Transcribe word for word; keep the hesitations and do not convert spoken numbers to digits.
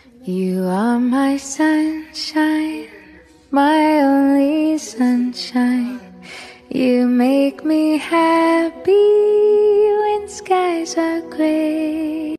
You are my sunshine, my only sunshine. You make me happy when skies are gray.